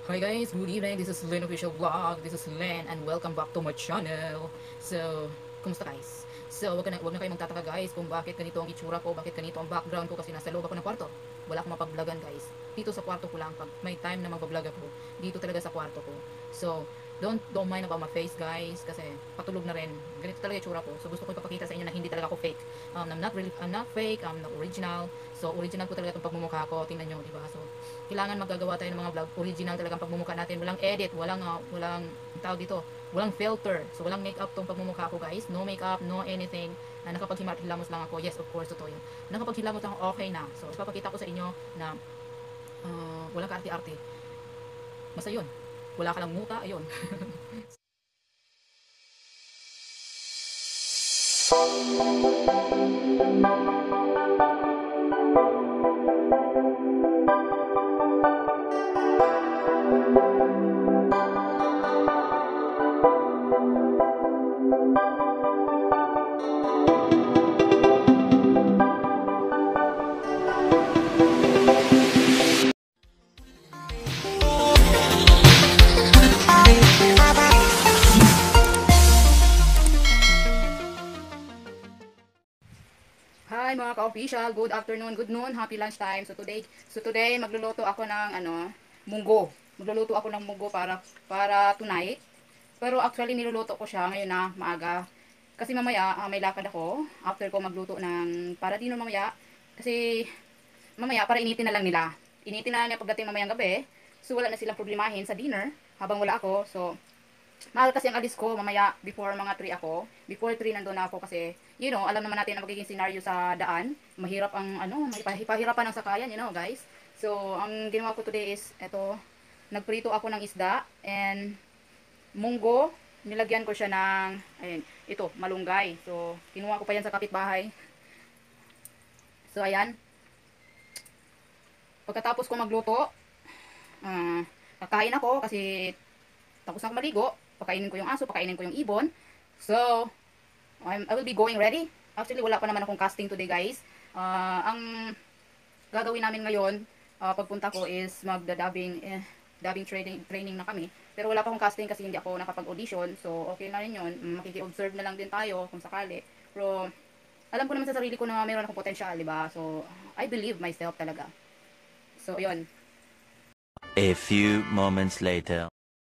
Hi guys, good evening. This is Len Official Vlog. This is Len and welcome back to my channel. So, kumusta guys? So, wag na kayo magtataka guys kung bakit ganito ang itsura ko, bakit ganito ang background ko kasi nasa loob ako ng kwarto. Wala akong mapag-vlogan guys. Dito sa kwarto ko lang pag may time na mag-vlog ako. Dito talaga sa kwarto ko. So, don't mind about my face guys kasi patulog na rin. Ganito talaga itsura ko. So, gusto ko ipapakita sa inyo na hindi talaga ako fake. I'm not fake, I'm not original. So, original ko talaga itong pagmumukha ko. Tingnan nyo, diba? So, kailangan magagawa tayo ng mga vlog. Original talaga ang pagmumukha natin. Walang edit, walang tawag dito, walang filter. So, walang makeup tong pagmumukha ko guys. No makeup, no anything. Nakapaghilamos lang ako. Yes, of course, totoo yun. Nakapaghilamos lang ako, okay na. So, ipapakita ko sa inyo na walang kaarte-arte. Basta yun. Wala ka lang muta, ayun. Hi mga ka-official, good afternoon, good noon, happy lunchtime. So today magluluto ako ng munggo. Magluluto ako ng munggo para tonight. Pero actually niluluto ko siya ngayon na maaga. Kasi mamaya may lakad ako after ko magluto ng para dinner mamaya. Kasi mamaya para initin na lang nila. Initin na nila pagdating mamayang gabi. So wala na silang problemahin sa dinner habang wala ako. So mahal kasi ang alis ko mamaya before mga 3 ako. Before 3 nandun na ako kasi you know, alam naman natin ang magiging scenario sa daan. Mahirap ang pahirapan ang sakayan, you know, guys. So, ang ginawa ko today is nagprito ako ng isda and munggo. Nilagyan ko siya ng ito, malunggay. So, kinuha ko pa yan sa kapitbahay. So, ayan. Pagkatapos ko magluto, kakain ako kasi tapos na ako maligo. Pakainin ko yung aso, pakainin ko yung ibon. So, I will be going ready. Actually, wala pa naman akong casting today, guys. Ang gagawin namin ngayon, pagpunta ko is dubbing training na kami. Pero wala pa akong casting kasi hindi ako nakapag-audition. So, okay na rin yun. Makiki-observe na lang din tayo kung sakali. Pero, alam ko naman sa sarili ko na mayroon akong potential, diba? So, I believe myself talaga. So, yun. A few moments later.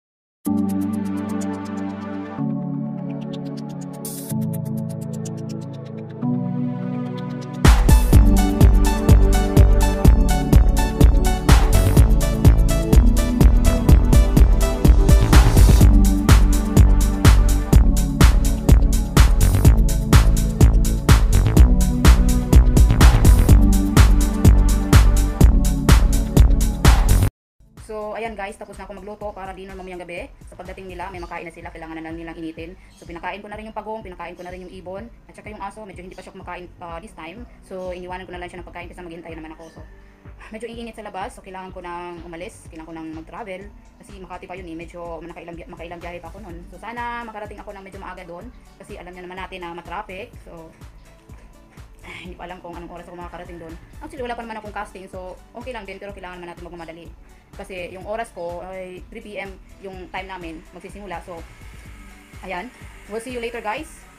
So, ayan guys, tapos na ako magluto para dinner mamayang gabi. Sa pagdating nila, may makain na sila, kailangan na lang nilang initin. So, pinakain ko na rin yung pagong, pinakain ko na rin yung ibon, at saka yung aso, medyo hindi pa siya kumakain this time. So, iniwanan ko na lang siya ng pagkain kasi maghintay naman ako. So, medyo iinit sa labas, so kailangan ko nang umalis, kailangan ko nang mag-travel. Kasi Makati pa yun medyo makailang biyahe pa ako nun. So, sana makarating ako ng medyo maaga doon, kasi alam niyo naman natin na matraffic. So, hindi pa alam kung anong oras ako makakarating doon. Actually, wala pa naman akong casting, so okay lang din, pero kailangan naman natin magmamadali. Kasi yung oras ko ay 3 PM yung time namin magsisimula. So, ayan. We'll see you later, guys.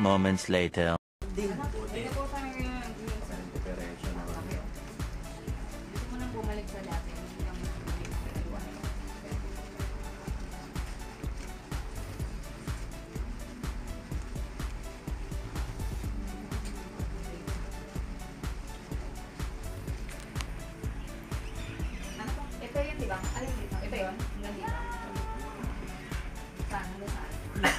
moments later. Ito po sa Diferensya na lang. Gusto mo nang bumalik sa dati. Hindi lang bumalik sa dalawa. Ano to? Ito yun, di ba? Ano yun dito? Ito yun? Hanggang dito? Saan? Hanggang saan?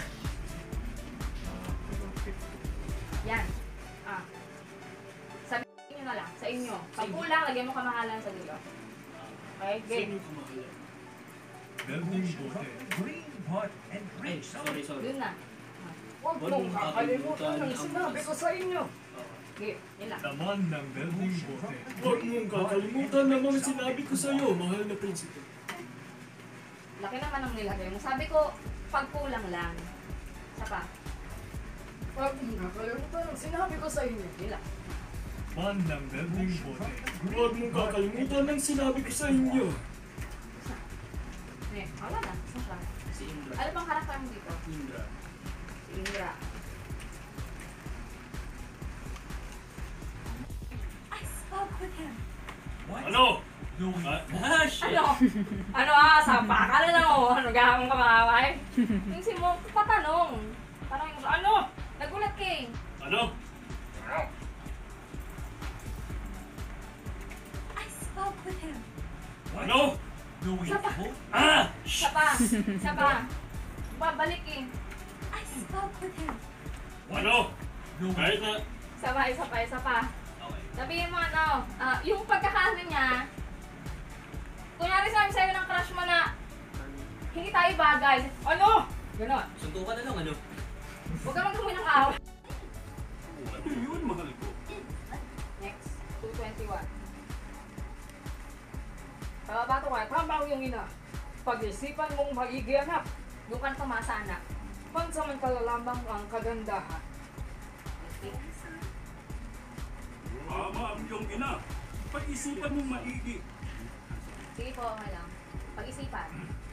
Yan. Ah. Sabihin nyo na lang. Sa inyo. Pag kulang, lagyan mo kamahalan sa dito. Okay? Game. Building bote. Green pot and rich Sorry. Yun na. Huwag mong kakalimutan ang sinabi ko sa inyo. Game. Yun lang. Laman ng building bote. Huwag mong kakalimutan ang mga sinabi ko sa iyo, mahal na prinsipe. Laki naman ang nilagay mo. Sabi ko, pag kulang lang. Isa pa. Huwag mong kakalimutan ang sinabi ko sa inyo. Yun lang. Man ng building bote. Huwag mong kakalimutan ang sinabi ko sa inyo. Eh, wala na. Isa siya. Si Indra. Ano bang karakter mo dito? Indra. Indra. Ano? Shit! Ano? Ano sapa ka na lang Ano gahang ka makaway? Yung si mo, patanong. Tanong mo, ano? Nagulat ka eh. Ano? Ano? Sapa. Ah! Sapa. Sapa. Babalik eh. Ano? Kahit na... Sapa, isa pa, isa pa. Okay. Sabihin mo ano, yung pagkakaano niya, kunyari sabi sa'yo ng crush mo na, hindi tayo bagay. Ano? Ganon. Suntukan na lang, ano? Huwag ka magkamoy ng kawa. Ano yun, mahal ko? Next, 221. Bato ka, tama yung ina. Pag-isipan mong maigi anak. Doon ka na tumasa anak. Pansamantala lamang ang kagandahan. Tama ang iyong ina. Pag-isipan mong maigi. Sige po, okay lang. Pag-isipan.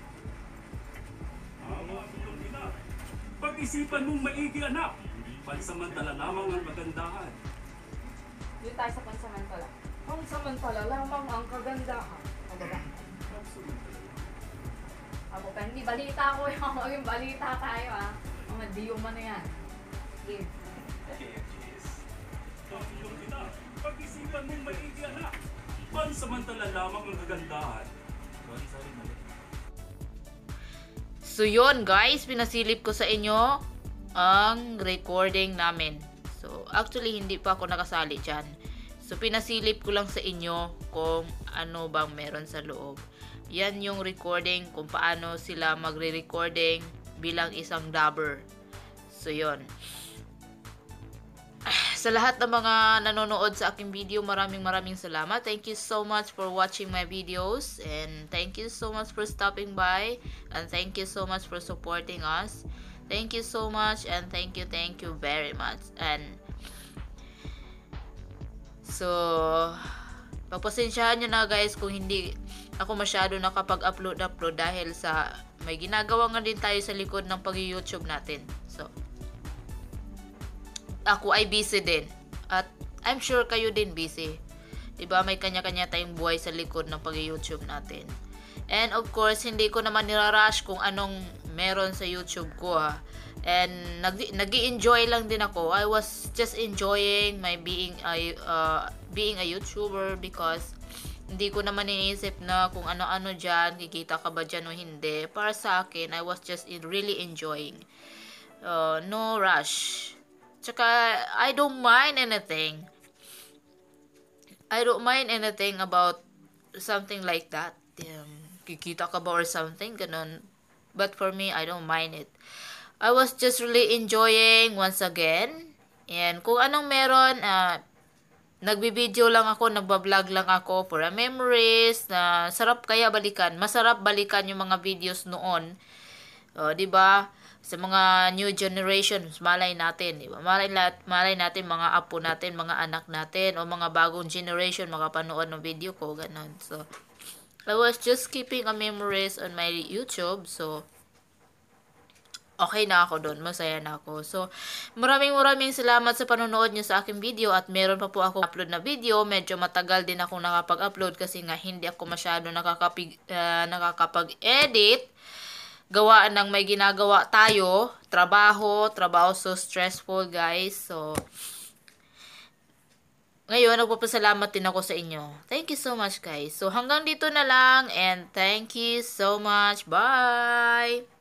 Tama ang iyong ina. Pag-isipan mong maigi, anak. Pansamantala lamang ang kagandahan. Doon tayo sa pansamantala. Pansamantala lamang ang kagandahan. O ba? Ako pa, hindi balita ko yung maging balita tayo Mga diyo man na yan. Game. Ang iyong ina. Pag-isipan mong maigi, anak. Pansamantala lamang ang kagandahan. Sorry, mali. So yun guys, pinasilip ko sa inyo ang recording namin. So actually hindi pa ako nakasali dyan. So pinasilip ko lang sa inyo kung ano bang meron sa loob. Yan yung recording kung paano sila magre-recording bilang isang dubber. So yun. Sa lahat ng mga nanonood sa aking video, maraming salamat. Thank you so much for watching my videos. And thank you so much for stopping by. And thank you so much for supporting us. Thank you so much and thank you very much. And so, pagpasensyahan nyo na guys kung hindi ako masyado nakapag-upload dahil sa may ginagawa nga din tayo sa likod ng pag-YouTube natin. So, ako ay busy din. At I'm sure kayo din busy. Diba? May kanya-kanya tayong buhay sa likod ng pag-YouTube natin. And of course, hindi ko naman nirarush kung anong meron sa YouTube ko And nag-i-enjoy lang din ako. I was just enjoying my being a YouTuber because hindi ko naman iniisip na kung ano-ano dyan, kikita ka ba dyan o hindi. Para sa akin, I was just really enjoying. No rush. Tsaka, I don't mind anything. I don't mind anything about something like that. Kikita ka ba or something, ganun. But for me, I don't mind it. I was just really enjoying once again. And kung anong meron, nagbibideo lang ako, nagbablog lang ako for a memories na sarap kaya balikan. Masarap balikan yung mga videos noon. 'Di ba? Sa mga new generation, malay natin, di ba? Malay natin mga apo natin, mga anak natin, o mga bagong generation makapanood ng video ko, ganun. So, I was just keeping a memories on my YouTube, so, okay na ako doon, masaya na ako. So, maraming salamat sa panonood nyo sa aking video at meron pa po ako upload na video. Medyo matagal din ako nakapag-upload kasi nga hindi ako masyado nakakapag-edit. Gawaan ng may ginagawa tayo, trabaho so stressful guys. So, ngayon, nagpapasalamat din ako sa inyo. Thank you so much guys. So, hanggang dito na lang and thank you so much. Bye!